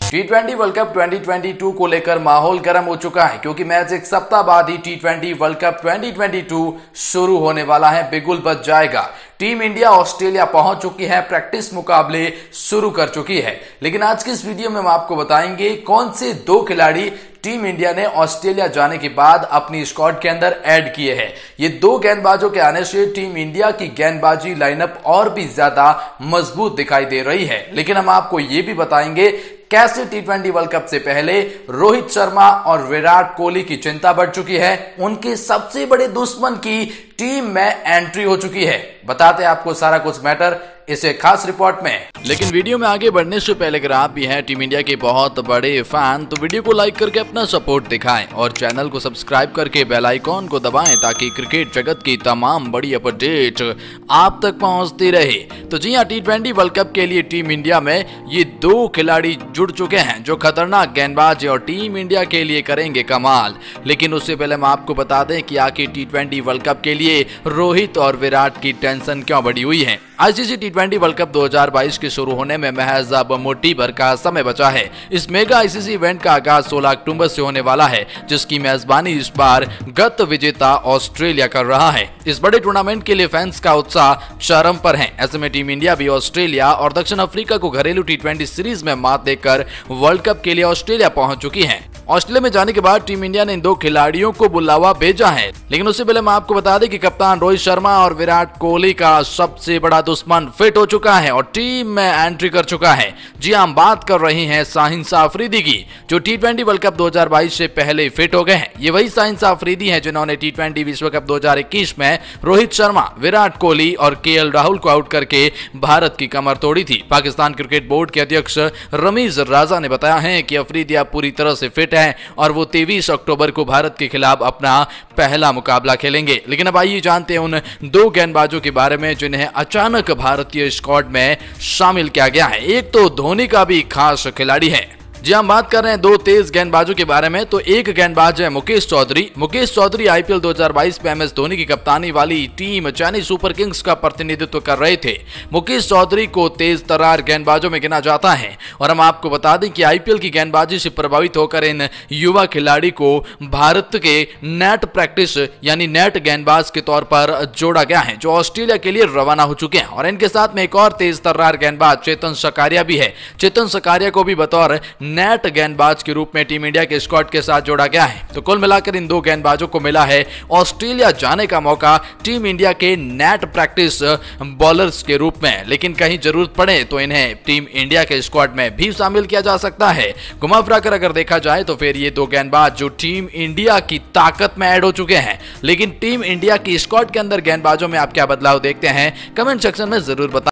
टी20 world cup 2022 को लेकर माहौल गर्म हो चुका है क्योंकि मैच एक सप्ताह बाद ही टी20 वर्ल्ड कप 2022 शुरू होने वाला है, बिगुल बज जाएगा। टीम इंडिया ऑस्ट्रेलिया पहुंच चुकी है, प्रैक्टिस मुकाबले शुरू कर चुकी है। लेकिन आज की इस वीडियो में हम आपको बताएंगे कौन से दो खिलाड़ी टीम इंडिया ने ऑस्ट्रेलिया जाने के बाद अपनी स्क्वाड के अंदर ऐड किए हैं। ये दो गेंदबाजों के आने से टीम इंडिया की गेंदबाजी लाइनअप और भी ज्यादा मजबूत दिखाई दे रही है। लेकिन हम आपको ये भी बताएंगे कैसे टी20 वर्ल्ड कप से पहले रोहित शर्मा और विराट कोहली की चिंता बढ़ चुकी है, उनके सबसे बड़े दुश्मन की टीम में एंट्री हो चुकी है। बताते हैं आपको सारा कुछ मैटर इसे खास रिपोर्ट में। लेकिन वीडियो में आगे बढ़ने से पहले अगर आप भी हैं टीम इंडिया के बहुत बड़े फैन तो वीडियो को लाइक करके अपना सपोर्ट दिखाएं और चैनल को सब्सक्राइब करके बेल आइकॉन को दबाएं ताकि क्रिकेट जगत की तमाम बड़ी अपडेट आप तक पहुंचती रहे। तो जी हां, टी20 वर्ल्ड कप के लिए टीम इंडिया में ये दो खिलाड़ी जुड़ चुके हैं जो खतरनाक गेंदबाज और टीम इंडिया के लिए करेंगे कमाल। लेकिन उससे पहले हम आपको बता दें कि आखिर टी20 वर्ल्ड कप के लिए रोहित और विराट की टेंशन क्यों बढ़ी हुई है। आईसीसी टी20 वर्ल्ड कप 2022 के शुरू होने में महज अब मुट्ठी भर का समय बचा है। इस मेगा आईसीसी इवेंट का आगाज 16 अक्टूबर से होने वाला है, जिसकी मेजबानी इस बार गत विजेता ऑस्ट्रेलिया कर रहा है। इस बड़े टूर्नामेंट के लिए फैंस का उत्साह चरम पर है। ऐसे में टीम इंडिया भी ऑस्ट्रेलिया और दक्षिण अफ्रीका को घरेलू टी20 सीरीज में मात देकर वर्ल्ड कप के लिए ऑस्ट्रेलिया पहुंच चुकी है। ऑस्ट्रेलिया में जाने के बाद टीम इंडिया ने इन दो खिलाड़ियों को बुलावा भेजा है। लेकिन उससे पहले मैं आपको बता दें कि कप्तान रोहित शर्मा और विराट कोहली का सबसे बड़ा दुश्मन फिट हो चुका है और टीम में एंट्री कर चुका है। जी हम बात कर रहे हैं शाहिन अफरीदी की, जो टी20 वर्ल्ड कप 2022 से पहले फिट हो गए हैं। ये वही शाहिन अफरीदी हैं जिन्होंने टी20 विश्व कप 2021 में रोहित शर्मा, विराट कोहली और केएल राहुल को आउट करके भारत की कमर तोड़ी थी। पाकिस्तान क्रिकेट बोर्ड के अध्यक्ष रमीज राजा ने बताया है कि अफरीदी अब पूरी तरह से फिट है और वो 23 अक्टूबर को भारत के खिलाफ अपना पहला मुकाबला खेलेंगे। लेकिन अब आइए जानते हैं उन दो गेंदबाजों के बारे में जिन्हें अचानक भारतीय स्क्वाड में शामिल किया गया है। एक तो धोनी का भी खास खिलाड़ी है। जी हम बात कर रहे हैं दो तेज गेंदबाजों के बारे में। तो एक गेंदबाज है मुकेश चौधरी। मुकेश चौधरी आईपीएल 2022 में एमएस धोनी की कप्तानी वाली टीम चेन्नई सुपर किंग्स का प्रतिनिधित्व कर रहे थे। मुकेश चौधरी को तेज तर्रार गेंदबाजों में गिना जाता है और हम आपको बता दें कि आईपीएल की गेंदबाजी से प्रभावित होकर इन युवा खिलाड़ी को भारत के नेट प्रैक्टिस यानी नेट गेंदबाज के तौर पर जोड़ा गया है, जो ऑस्ट्रेलिया के लिए रवाना हो चुके हैं। और इनके साथ में एक और तेज तर्रार गेंदबाज चेतन सकारिया भी है। चेतन सकारिया को भी बतौर नेट गेंदबाज के रूप में टीम इंडिया के स्क्वाड के साथ जोड़ा गया है। तो कुल मिलाकर इन दो गेंदबाजों को मिला है ऑस्ट्रेलिया जाने का मौका टीम इंडिया के नेट प्रैक्टिस बॉलर्स के रूप में। लेकिन कहीं जरूरत पड़े तो इन्हें टीम इंडिया के स्क्वाड में भी शामिल किया जा सकता है। घुमा फिराकर अगर देखा जाए तो फिर ये दो गेंदबाज जो टीम इंडिया की ताकत में ऐड हो चुके हैं। लेकिन टीम इंडिया की स्क्वाड के अंदर गेंदबाजों में आप क्या बदलाव देखते हैं, कमेंट सेक्शन में जरूर बताएं।